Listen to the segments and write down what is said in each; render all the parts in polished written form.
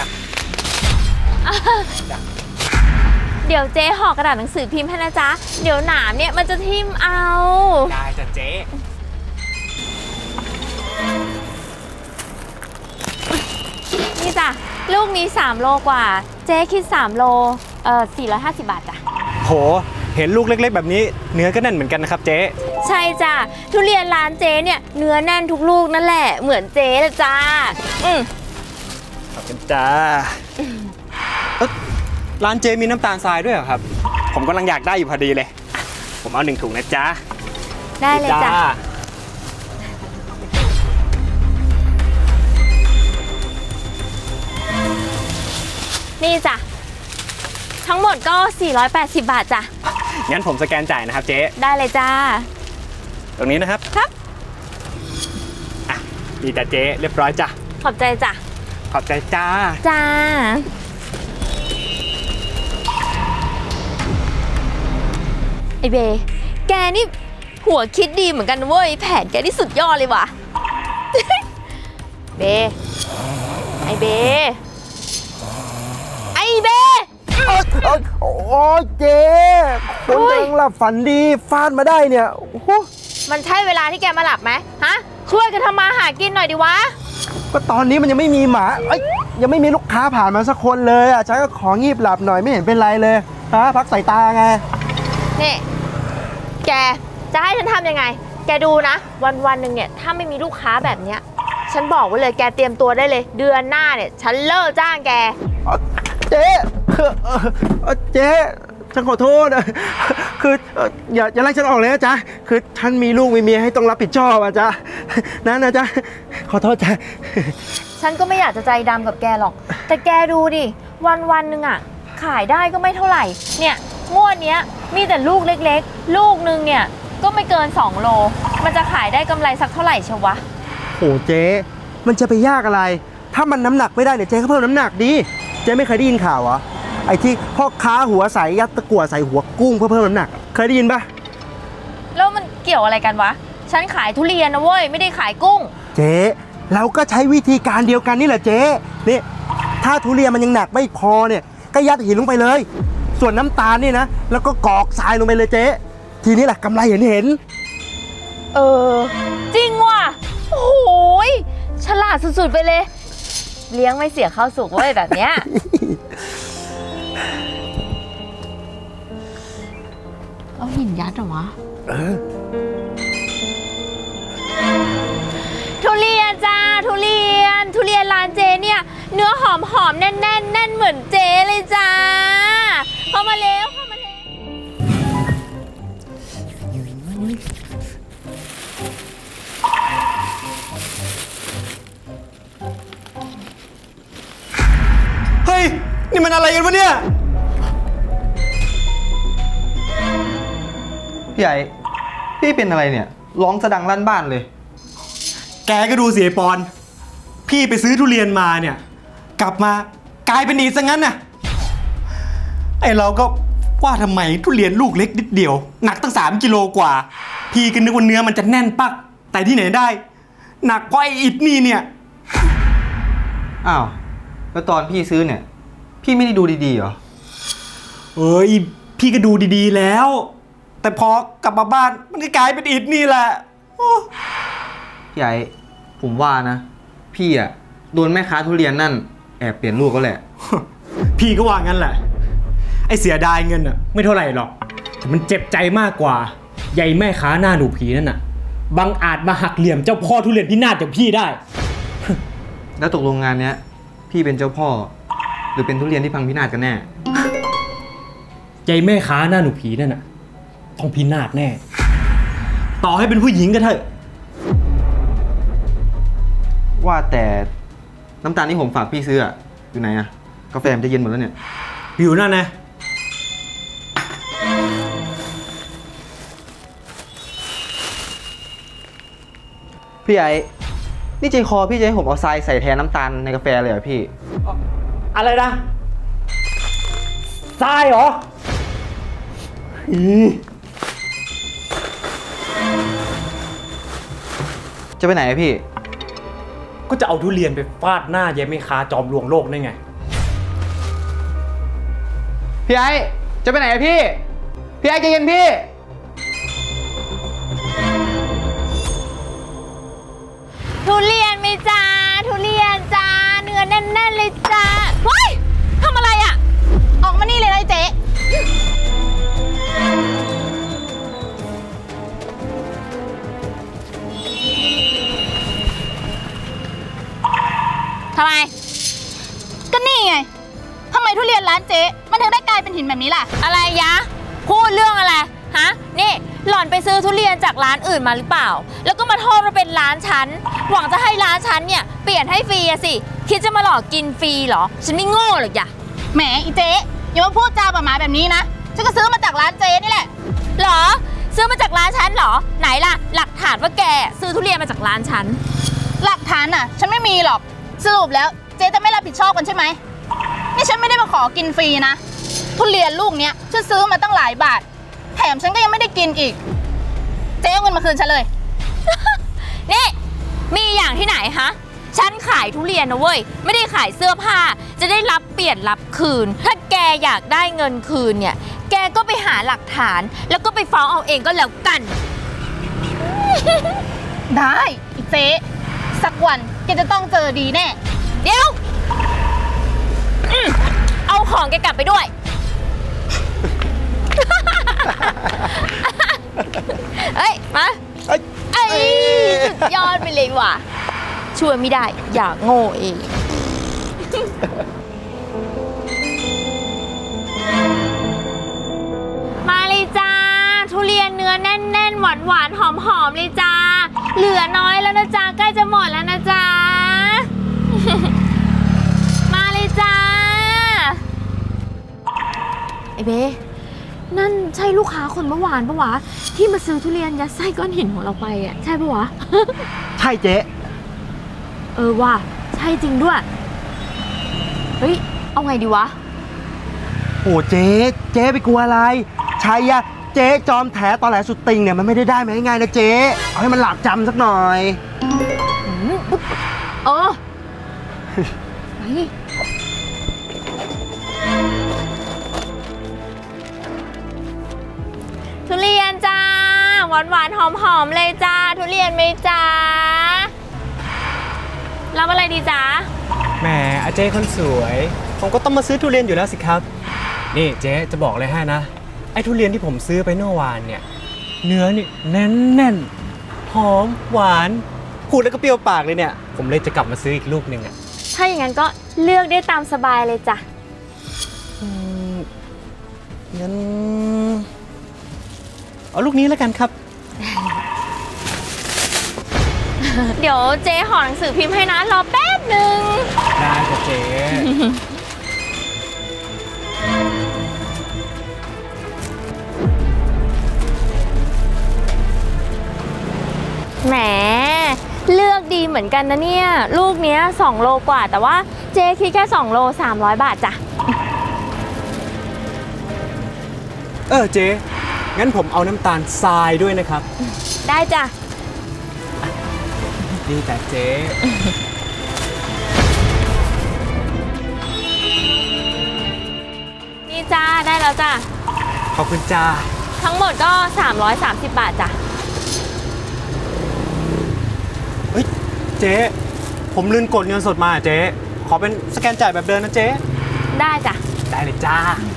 จ้ะเดี๋ยวเจ๊ห่อกระดาษหนังสือพิมพ์ให้นะจ๊ะเดี๋ยวหนามเนี่ยมันจะทิ่มเอาได้จ้ะเจ๊นี่จ้ะลูกนี้3โลกว่าเจ๊คิด3โล450 บาทจ้ะโหเห็นลูกเล็กๆแบบนี้เนื้อก็แน่นเหมือนกันนะครับเจ๊ใช่จ้ะทุเรียนร้านเจ๊เนี่ยเนื้อแน่นทุกลูกนั่นแหละเหมือนเจ๊เลยจ้าขอบคุณจ้าร้านเจ๊มีน้ำตาลทรายด้วยเหรอครับผมกำลังอยากได้อยู่พอดีเลยผมเอา1 ถุงนะจ๊ะได้เลยจ้ะนี่จ้ะทั้งหมดก็480 บาทจ้ะงั้นผมสแกนจ่ายนะครับเจ๊ได้เลยจ้าตรงนี้นะครับครับอ่ะดีจ้ะเจ๊เรียบร้อยจ้ะขอบใจจ้ะขอบใจจ้าจ้าไอเบแกนี่หัวคิดดีเหมือนกันเว้ยแผนแกนี่สุดยอดเลยว่ะเบไอเบไอเบโอ้เจ๊คนกำลังหลับฝันดีฟาดมาได้เนี่ยมันใช่เวลาที่แกมาหลับไหมฮะช่วยกันทำมาหากินหน่อยดิวะก็ตอนนี้มันยังไม่มีหมายังไม่มีลูกค้าผ่านมาสักคนเลยอ่ะฉันก็ของีบหลับหน่อยไม่เห็นเป็นไรเลยฮะพักสายตาไงนี่แกจะให้ฉันทำยังไงแกดูนะวันหนึ่งเนี่ยถ้าไม่มีลูกค้าแบบเนี้ยฉันบอกไว้เลยแกเตรียมตัวได้เลยเดือนหน้าเนี่ยฉันเลิกจ้างแกเจ๊เจ๊ฉันขอโทษคืออย่าไล่ฉันออกเลยนะจ๊ะคือฉันมีลูกมีเมียให้ต้องรับผิดชอบอ่ะจ๊ะนะจ๊ะขอโทษจ้ะฉันก็ไม่อยากจะใจดำกับแกหรอกแต่แกดูดิวันหนึ่งอ่ะขายได้ก็ไม่เท่าไหร่เนี่ยงวดเนี้ยมีแต่ลูกเล็กๆลูกนึงเนี่ยก็ไม่เกิน2 โลมันจะขายได้กำไรสักเท่าไหร่เชียววะโอ้เจ๊มันจะไปยากอะไรถ้ามันน้ำหนักไม่ได้เนี่ยเจ๊ก็เพิ่มน้ำหนักดีเจ๊ไม่เคยได้ยินข่าวเหรอไอ้ที่พ่อค้าหัวใสยัดตะกั่วใส่หัวกุ้งเพื่อเพิ่มน้ำหนักเคยได้ยินปะแล้วมันเกี่ยวอะไรกันวะฉันขายทุเรียนนะเว้ยไม่ได้ขายกุ้งเจ๊เราก็ใช้วิธีการเดียวกันนี่แหละเจ๊นี่ถ้าทุเรียนมันยังหนักไม่พอเนี่ยก็ยัดหินลงไปเลยส่วนน้ำตาลนี่นะแล้วก็กรอกทรายลงไปเลยเจ๊ทีนี้แหละกำไรเห็นจริงว่ะโอ้โหฉลาดสุดๆไปเลยเลี้ยงไม่เสียข้าวสุกเว้ยแบบเนี้ยเอาหินยัดเหรอวะทุเรียนจ้าทุเรียนร้านเจเนี่ยเนื้อหอมแน่นเหมือนเจเลยจ้าเข้ามาเร็วเฮ้ยนี่มันอะไรกันวะเนี่ยพี่ใหญ่พี่เป็นอะไรเนี่ยร้องสะดังลั่นบ้านเลยแกก็ดูสิไอ้ปอนพี่ไปซื้อทุเรียนมาเนี่ยกลับมากลายเป็นอีซะงั้นน่ะไอเราก็ว่าทำไมทุเรียนลูกเล็กนิดเดียวหนักตั้ง3 กิโลกว่าพี่ก็นึกว่าเนื้อมันจะแน่นปักแต่ที่ไหนได้หนักกว่าไออิฐนี่เนี่ยอ้าวแล้วตอนพี่ซื้อเนี่ยพี่ไม่ได้ดูดีๆเหรอพี่ก็ดูดีๆแล้วแต่พอกลับมาบ้านมันก็กลายเป็นอิฐนี่แหละพี่ใหญ่ผมว่านะพี่อ่ะโดนแม่ค้าทุเรียนนั่นแอบเปลี่ยนลูกก็แหละพี่ก็ว่างั้นแหละไอเสียดายเงินอ่ะไม่เท่าไหร่หรอกแต่มันเจ็บใจมากกว่าใหญ่แม่ค้าหน้าหนูผีนั่นน่ะบังอาจมาหักเหลี่ยมเจ้าพ่อทุเรียนพินาศจากพี่ได้แล้วตกลงงานเนี้ยพี่เป็นเจ้าพ่อหรือเป็นทุเรียนที่พังพินาศกันแน่ใหญ่แม่ค้าหน้าหนูผีนั่นน่ะต้องพินาศแน่ต่อให้เป็นผู้หญิงก็เถอะว่าแต่น้ำตาลที่ผมฝากพี่ซื้ออะอยู่ไหนอะกาแฟมันจะเย็นหมดแล้วเนี่ยอยู่นั่นนะพี่ใหญ่นี่ใจคอพี่จะให้ผมเอาทรายใส่แทนน้ำตาลในกาแฟเลยเหรอพี่อะไรนะทรายเหรอจะไปไหนพี่ก็จะเอาทุเรียนไปฟาดหน้ายายแม่ค้าจอมลวงโลกได้ไงพี่ไอ้จะไปไหนอะพี่ไอ้ใจเย็นพี่ทุเรียนไหมจ้าทุเรียนจ้าเนื้อแน่นๆเลยจ้าเฮ้ยทำอะไรอ่ะออกมานี่เลยนะเจ๊ทำไมก็นี่ไงทำไมทุเรียนร้านเจ๊มันถึงได้กลายเป็นหินแบบนี้ล่ะอะไรยะพูดเรื่องอะไรฮะนี่หล่อนไปซื้อทุเรียนจากร้านอื่นมาหรือเปล่าแล้วก็มาโทษว่าเป็นร้านฉันหวังจะให้ร้านฉันเนี่ยเปลี่ยนให้ฟรีอะสิคิดจะมาหลอกกินฟรีเหรอฉันไม่โง่หรอกอย่าแหมอีเจ๊อย่ามาพูดจาประมาแบบนี้นะฉันก็ซื้อมาจากร้านเจ๊นี่แหละหรอซื้อมาจากร้านฉันเหรอไหนล่ะหลักฐานว่าแกซื้อทุเรียนมาจากร้านฉันหลักฐานอะฉันไม่มีหรอกสรุปแล้วเจ๊จะไม่รับผิดชอบกันใช่ไหมนี่ฉันไม่ได้มาขอกินฟรีนะทุเรียนลูกเนี้ยฉันซื้อมาตั้งหลายบาทแถมฉันก็ยังไม่ได้กินอีกเจ๊เอาเงินมาคืนฉันเลย นี่มีอย่างที่ไหนฮะฉันขายทุเรียนนะเว้ยไม่ได้ขายเสื้อผ้าจะได้รับเปลี่ยนรับคืนถ้าแกอยากได้เงินคืนเนี่ยแกก็ไปหาหลักฐานแล้วก็ไปฟ้องเอาเองก็แล้วกัน ได้อีเจ๊สักวันแกจะต้องเจอดีแน่เดี๋ยวเอาของแกกลับไปด้วย เฮ้ยมาเอ้ยสุดยอดไปเลยว่ะช่วยไม่ได้อย่าโง่เอง มาเลยจ้าทุเรียนเนื้อแน่นๆหวานๆหอมๆเลยจ้าเหลือน้อยแล้วนะจ้าใกล้จะหมดแล้วนะจ้า มาเลยจ้าไอ้เบ้นั่นใช่ลูกค้าคนเมื่อวานปะวะที่มาซื้อทุเรียนยัดไส้ก้อนหินของเราไปอ่ะใช่ปะวะใช่เจ๊ว่ะใช่จริงด้วยเฮ้ยเอาไงดีวะโอ้เจ๊ไปกลัวอะไรใช่อะเจ๊จอมแถตอแหลสุดติงเนี่ยมันไม่ได้มาง่ายๆนะเจ๊เอาให้มันหลาบจำสักหน่อยไปทุเรียนจ้าหวานๆหอมๆเลยจ้าทุเรียนไหมจ้ารับอะไรดีจ้าแหมอาเจ๊คนสวยผมก็ต้องมาซื้อทุเรียนอยู่แล้วสิครับนี่เจ๊จะบอกเลยให้นะไอ้ทุเรียนที่ผมซื้อไปเมื่อวานเนี่ยเนื้อนี่แน่นหอมหวานพูดแล้วก็เปรี้ยวปากเลยเนี่ยผมเลยจะกลับมาซื้ออีกลูกหนึ่งอ่ะถ้าอย่างนั้นก็เลือกได้ตามสบายเลยจ้ะงั้นเอาลูกนี้แล้วกันครับเดี๋ยวเจ๊ห่อหนังสือพิมพ์ให้นะรอแป๊บหนึ่งได้ค่ะเจ๊แหมเลือกดีเหมือนกันนะเนี่ยลูกเนี้ย2 โลกว่าแต่ว่าเจ๊คิดแค่2 โล300 บาทจ้ะเจ๊งั้นผมเอาน้ำตาลทรายด้วยนะครับได้จ้ะดีแต่เจ๊นี่จ้าได้แล้วจ้ะขอบคุณจ้าทั้งหมดก็330 บาทจ้ะเฮ้ยเจ๊ผมลืมกดเงินสดมาเจ๊ขอเป็นสแกนจ่ายแบบเดิมนะเจ๊ได้จ้ะได้เลยจ้า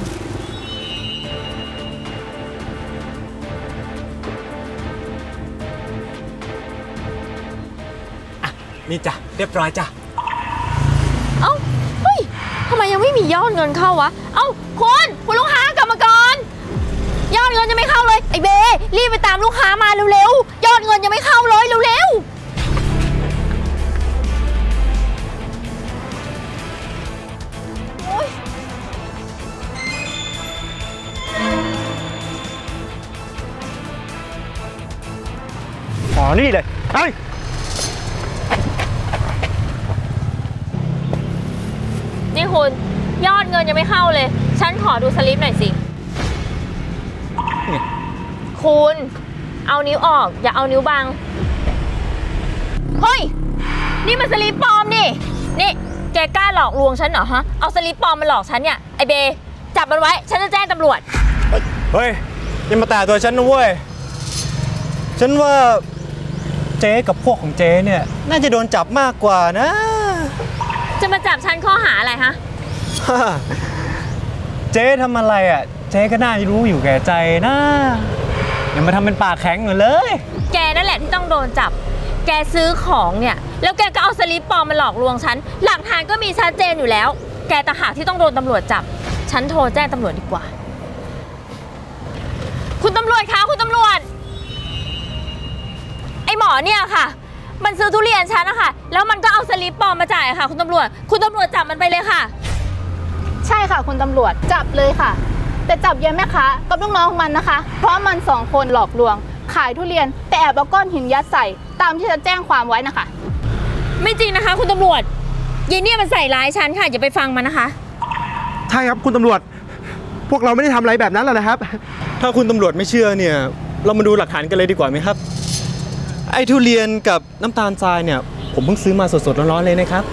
นี่จ้ะเรียบร้อยจ้ะเอ้าเฮ้ยทำไมยังไม่มียอดเงินเข้าวะเอ้าคุณลูกค้ากลับมาก่อนยอดเงินยังไม่เข้าเลยไอ้เบรีบไปตามลูกค้ามาเร็วๆยอดเงินยังไม่เข้าเลยเร็วๆโอ๊ยอ๋อนี่เลยเฮ้ยนี่คุณยอดเงินยังไม่เข้าเลยฉันขอดูสลิปหน่อยสิคุณเอานิ้วออกอย่าเอานิ้วบังเฮ้ยนี่มันสลิปปลอมนี่แกกล้าหลอกลวงฉันเหรอฮะเอาสลิปปลอมมาหลอกฉันเนี่ยไอเบจับมันไว้ ฉันจะแจ้งตำรวจเฮ้ยอย่ามาแตะตัวฉันนะเว้ย ฉันว่าเจ๊กับพวกของเจ๊เนี่ยน่าจะโดนจับมากกว่านะจะมาจับฉันข้อหาอะไรฮะเจ๊ทำอะไรอ่ะ เจ๊ก็น่าจะรู้อยู่แก่ใจนะอย่ามาทำเป็นปากแข็งเหมือนเลยแกนั่นแหละที่ต้องโดนจับ แกซื้อของเนี่ยแล้วแกก็เอาสลิปปลอมมาหลอกลวงฉัน หลักฐานก็มีชัดเจนอยู่แล้ว แกต่างหากที่ต้องโดนตำรวจจับ ฉันโทรแจ้งตำรวจดีกว่า คุณตำรวจคะคุณตำรวจ ไอหมอเนี่ยค่ะ มันซื้อทุเรียนฉันนะคะแล้วมันก็เอาสลิปปลอมมาจ่ายค่ะ คุณตำรวจจับมันไปเลยค่ะใช่ค่ะคุณตำรวจจับเลยค่ะ แต่จับยายแม่ค้ากับลูกน้องของมันนะคะ เพราะมัน2 คนหลอกลวง ขายทุเรียนแต่แอบเอาก้อนหินยัดใส่ตามที่จะแจ้งความไว้นะคะไม่จริงนะคะ คุณตำรวจยายเนี่ยมันใส่ร้ายฉันค่ะอย่าไปฟังมันนะคะใช่ครับคุณตำรวจ พวกเราไม่ได้ทำอะไรแบบนั้นหรอกนะครับถ้าคุณตำรวจไม่เชื่อเนี่ย เรามาดูหลักฐานกันเลยดีกว่าไหมครับ ไอ้ทุเรียนกับน้ำตาลทรายเนี่ย ผมเพิ่งซื้อมาสดๆร้อนๆเลยนะครับ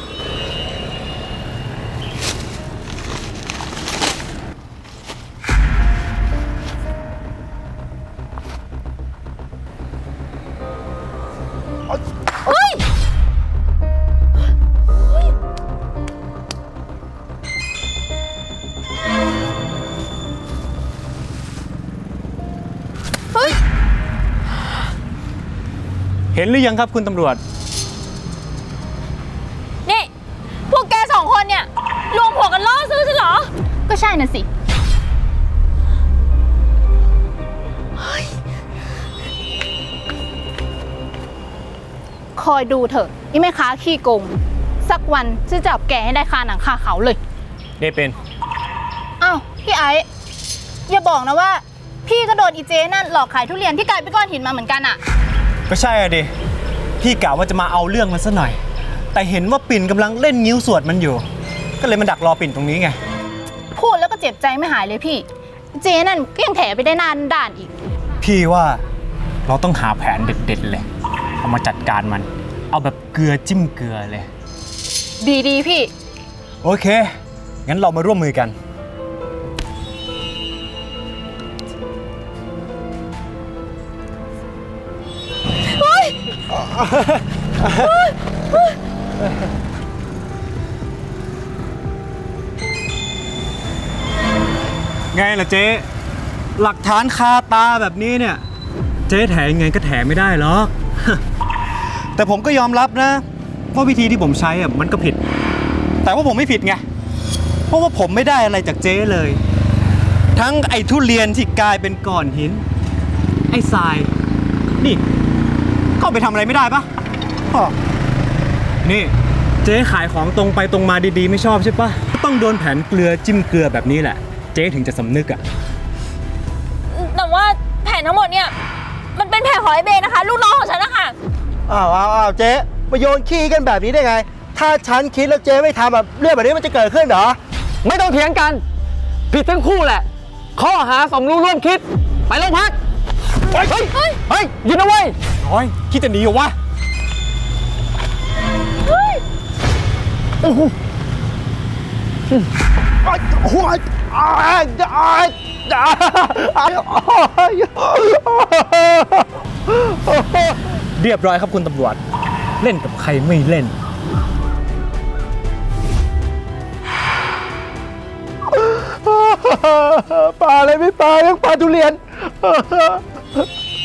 เฮ้ย เฮ้ยเห็นหรือยังครับคุณตำรวจนี่ พวกแก2 คนเนี่ยรวมหัวกันล่อซื้อฉันเหรอก็ใช่น่ะสิคอยดูเถอะอีแม่ค้าขี้โกงสักวันจะจับแกให้ได้คาหนังคาเขาเลยนี่เป็นอ้าวพี่ไอ้อย่าบอกนะว่า พี่ก็โดนอีเจนั่นหลอกขายทุเรียนที่กลายเป็นก้อนหินมาเหมือนกันอะก็ใช่อะดิ พี่กะว่าจะมาเอาเรื่องมันซะหน่อย แต่เห็นว่าปิ่นกำลังเล่นงิ้วสวดมันอยู่ ก็เลยมาดักรอปิ่นตรงนี้ไงพูดแล้วก็เจ็บใจไม่หายเลยพี่เจนั่นก็ยังแถไปได้นานด่านอีกพี่ว่าเราต้องหาแผนเด็ดๆเลย เอามาจัดการมัน เอาแบบเกลือจิ้มเกลือเลยดีพี่โอเค งั้นเรามาร่วมมือกัน ไงล่ะเจ๊ หลักฐานคาตาแบบนี้เนี่ย เจ๊แถยังไงก็แถไม่ได้หรอก แต่ผมก็ยอมรับนะว่าวิธีที่ผมใช้อะมันก็ผิด แต่ว่าผมไม่ผิดไง เพราะว่าผมไม่ได้อะไรจากเจ๊เลย ทั้งไอ้ทุเรียนที่กลายเป็นก้อนหิน ไอ้ทราย นี่ก็เอาไปทำอะไรไม่ได้ปะอ้อนี่เจ๊ขายของตรงไปตรงมาดีๆไม่ชอบใช่ปะต้องโดนแผนเกลือจิ้มเกลือแบบนี้แหละ เจ๊ถึงจะสำนึกอะแต่ว่าแผนทั้งหมดเนี่ยมันเป็นแผนของไอเบนะคะ ลูกน้องของฉันนะคะอ้าวเจ๊มาโยนขี้กันแบบนี้ได้ไง ถ้าฉันคิดแล้วเจ๊ไม่ทำแบบเรื่องแบบนี้มันจะเกิดขึ้นเหรอไม่ต้องเถียงกัน ผิดทั้งคู่แหละ ข้อหาสมรู้ร่วมคิด ไปโรงพัก เฮ้ยหยุดนะเว้ยน้อยคิดจะหนีเหรอวะ เรียบร้อยครับคุณตำรวจ เล่นกับใครไม่เล่นปลาอะไรไม่ปลายังปลาทุเรียน